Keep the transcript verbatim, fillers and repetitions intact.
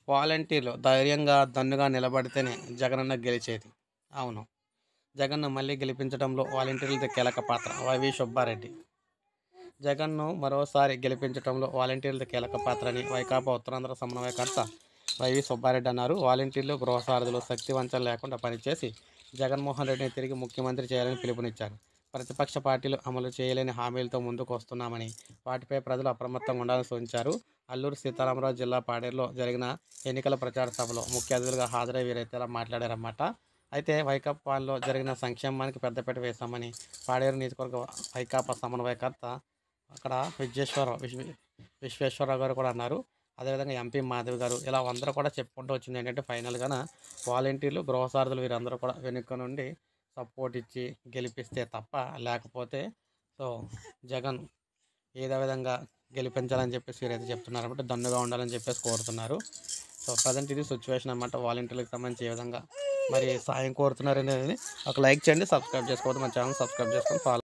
వాలంటీర్లు ధైర్యంగా దన్నుగా నిలబడితేనే జగనన్న గెలిచేది. అవును. జగన్ను మళ్ళీ గెలిపించడంలో వాలంటీర్లది కీలక పాత్ర. వైవి సుబ్బారెడ్డి. జగన్ను మరోసారి గెలిపించడంలో వాలంటీర్లది కీలక పాత్ర అని వైకాపా ఉత్తరాంధ్ర సమన్వయకర్త వైవి సుబ్బారెడ్డి అన్నారు. వాలంటీర్లు, గృహసారథులు శక్తి వంచన లేకుండా పనిచేసి జగన్మోహన్ రెడ్డిని తిరిగి ముఖ్యమంత్రి చేయాలని పిలుపునిచ్చారు. ప్రతిపక్ష పార్టీలు అమలు చేయలేని హామీలతో ముందుకు వస్తున్నామని, వాటిపై ప్రజలు అప్రమత్తంగా ఉండాలని సూచించారు. అల్లూరు సీతారామరాజు జిల్లా పాడేరులో జరిగిన ఎన్నికల ప్రచార సభలో ముఖ్య అతిథులుగా హాజరై వీరైతే ఇలా మాట్లాడారన్నమాట. అయితే వైకాపాలో జరిగిన సంక్షేమానికి పెద్దపీట వేశామని పాడేరు నియోజకవర్గ వైకాపా సమన్వయకర్త అక్కడ విశ్వేశ్వరరావు విశ్వ విశ్వేశ్వరరావు గారు కూడా అన్నారు. అదేవిధంగా ఎంపీ మాధవి గారు ఇలా అందరూ కూడా చెప్పుకుంటూ వచ్చింది ఏంటంటే ఫైనల్గా వాలంటీర్లు, గృహసారథులు వీరందరూ కూడా వెనుక నుండి సపోర్ట్ ఇచ్చి గెలిపిస్తే తప్ప లేకపోతే సో జగన్ ఏదో విధంగా గెలిపించాలని చెప్పేసి వీరైతే చెప్తున్నారు. అంటే దన్నుగా ఉండాలని చెప్పేసి కోరుతున్నారు. సో ప్రజెంట్ ఇది సిచ్యువేషన్ అన్నమాట. వాలంటీర్లకు సంబంధించి ఏ విధంగా మరి సాయం కోరుతున్నారు అనేది ఒక లైక్ చేయండి, సబ్స్క్రైబ్ చేసుకోవద్దు, మన ఛానల్ సబ్స్క్రైబ్ చేసుకొని ఫాలో